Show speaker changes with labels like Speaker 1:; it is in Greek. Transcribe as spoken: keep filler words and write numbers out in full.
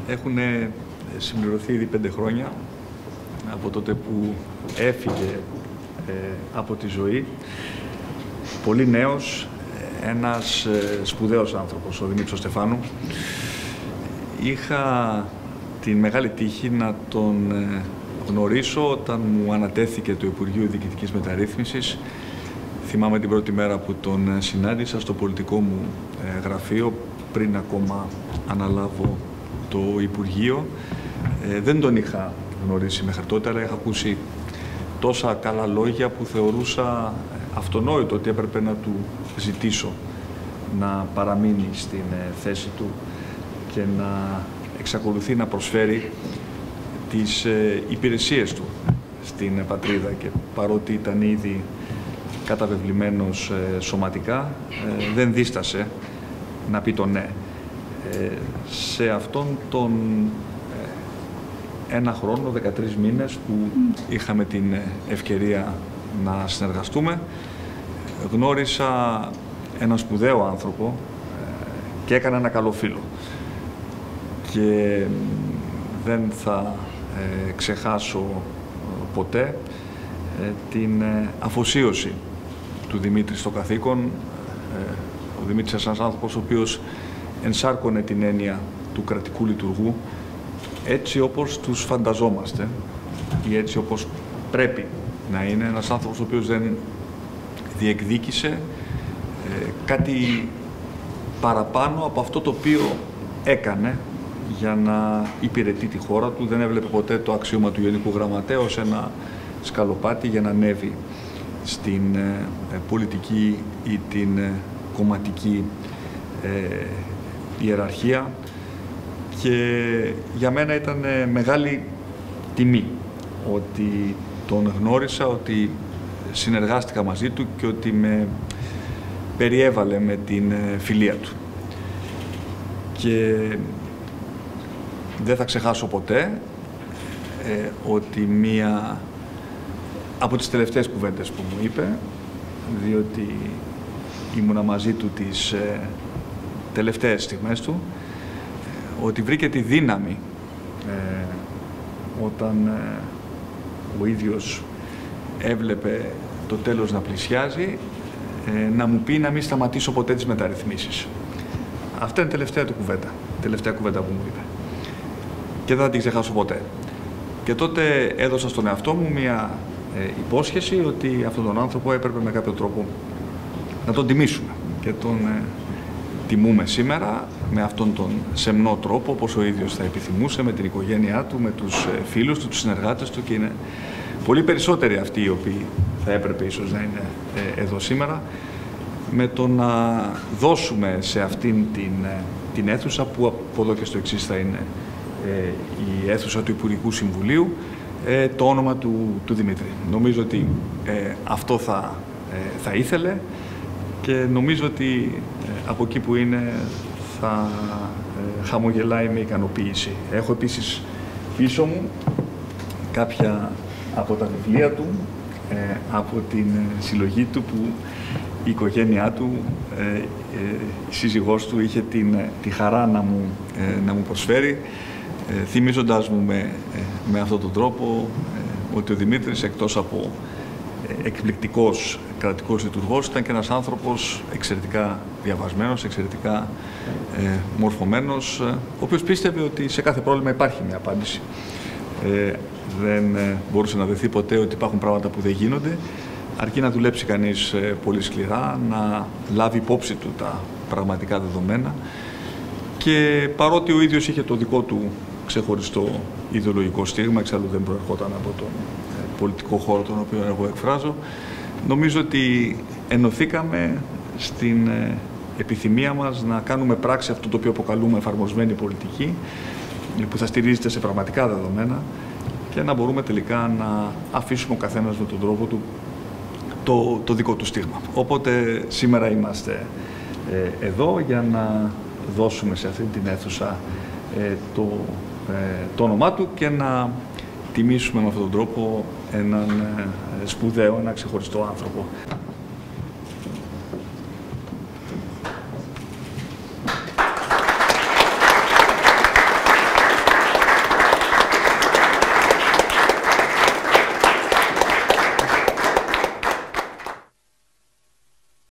Speaker 1: Έχουν συμπληρωθεί ήδη πέντε χρόνια από τότε που έφυγε ε, από τη ζωή. Πολύ νέος, ένας ε, σπουδαίος άνθρωπος, ο Δημήτρης Στεφάνου. Είχα την μεγάλη τύχη να τον ε, γνωρίσω όταν μου ανατέθηκε το Υπουργείο Διοικητικής Μεταρρύθμισης. Θυμάμαι την πρώτη μέρα που τον συνάντησα στο πολιτικό μου ε, γραφείο, πριν ακόμα αναλάβω το Υπουργείο. Ε, δεν τον είχα γνωρίσει μέχρι τότε, αλλά είχα ακούσει τόσα καλά λόγια που θεωρούσα αυτονόητο ότι έπρεπε να του ζητήσω να παραμείνει στην θέση του και να εξακολουθεί να προσφέρει τις υπηρεσίες του στην πατρίδα, και παρότι ήταν ήδη καταβεβλημένος σωματικά, δεν δίστασε να πει το ναι. Σε αυτόν τον ένα χρόνο, δεκατρείς μήνες που είχαμε την ευκαιρία να συνεργαστούμε, γνώρισα έναν σπουδαίο άνθρωπο και έκανα ένα καλό φίλο. Και δεν θα ε, ξεχάσω ποτέ ε, την ε, αφοσίωση του Δημήτρη στο καθήκον. Ε, ο Δημήτρης είναι ένας άνθρωπος ο οποίος ενσάρκωνε την έννοια του κρατικού λειτουργού έτσι όπως τους φανταζόμαστε ή έτσι όπως πρέπει να είναι. Ένας άνθρωπος ο οποίος δεν διεκδίκησε ε, κάτι παραπάνω από αυτό το οποίο έκανε για να υπηρετεί τη χώρα του. Δεν έβλεπε ποτέ το αξίωμα του Γενικού Γραμματέα ως ένα σκαλοπάτι για να ανέβει στην ε, πολιτική ή την ε, κομματική ε, ιεραρχία. Και για μένα ήταν ε, μεγάλη τιμή ότι τον γνώρισα, ότι συνεργάστηκα μαζί του και ότι με περιέβαλε με την ε, φιλία του. Και δεν θα ξεχάσω ποτέ ε, ότι μία από τις τελευταίες κουβέντες που μου είπε, διότι ήμουνα μαζί του τις ε, τελευταίες στιγμές του, ε, ότι βρήκε τη δύναμη ε, όταν ε, ο ίδιος έβλεπε το τέλος να πλησιάζει, ε, να μου πει να μην σταματήσω ποτέ τις μεταρρυθμίσεις. Αυτή είναι η τελευταία του κουβέντα, τελευταία κουβέντα που μου είπε. Και δεν θα την ξεχάσω ποτέ. Και τότε έδωσα στον εαυτό μου μια ε, υπόσχεση ότι αυτόν τον άνθρωπο έπρεπε με κάποιο τρόπο να τον τιμήσουμε. Και τον ε, τιμούμε σήμερα με αυτόν τον σεμνό τρόπο, όπως ο ίδιος θα επιθυμούσε, με την οικογένειά του, με τους ε, φίλους του, τους συνεργάτες του, και είναι πολύ περισσότεροι αυτοί οι οποίοι θα έπρεπε ίσως να είναι ε, εδώ σήμερα, με το να δώσουμε σε αυτήν την, την αίθουσα, που από εδώ και στο εξής θα είναι ε, η αίθουσα του Υπουργικού Συμβουλίου, ε, το όνομα του, του Δημήτρη. Νομίζω ότι ε, αυτό θα, ε, θα ήθελε, και νομίζω ότι ε, από εκεί που είναι θα ε, χαμογελάει με ικανοποίηση. Έχω επίσης πίσω μου κάποια από τα βιβλία του, ε, από την συλλογή του που η οικογένειά του, ε, ε, η σύζυγός του είχε την, τη χαρά να μου, ε, να μου προσφέρει, ε, θυμίζοντας μου με, ε, με αυτόν τον τρόπο ε, ότι ο Δημήτρης, εκτός από ε, εκπληκτικός κρατικός λειτουργός, ήταν και ένας άνθρωπος εξαιρετικά διαβασμένος, εξαιρετικά ε, μορφωμένος, ε, ο οποίος πίστευε ότι σε κάθε πρόβλημα υπάρχει μια απάντηση. Ε, δεν ε, μπορούσε να δεθεί ποτέ ότι υπάρχουν πράγματα που δεν γίνονται, αρκεί να δουλέψει κανείς πολύ σκληρά, να λάβει υπόψη του τα πραγματικά δεδομένα, και παρότι ο ίδιος είχε το δικό του ξεχωριστό ιδεολογικό στίγμα, εξάλλου δεν προερχόταν από τον πολιτικό χώρο τον οποίο εγώ εκφράζω, νομίζω ότι ενωθήκαμε στην επιθυμία μας να κάνουμε πράξη αυτό το οποίο αποκαλούμε εφαρμοσμένη πολιτική, που θα στηρίζεται σε πραγματικά δεδομένα, και να μπορούμε τελικά να αφήσουμε ο καθένας με τον τρόπο του Το, το δικό του στίγμα. Οπότε σήμερα είμαστε ε, εδώ για να δώσουμε σε αυτή την αίθουσα ε, το, ε, το όνομά του και να τιμήσουμε με αυτόν τον τρόπο έναν ε, σπουδαίο, ένα ξεχωριστό άνθρωπο.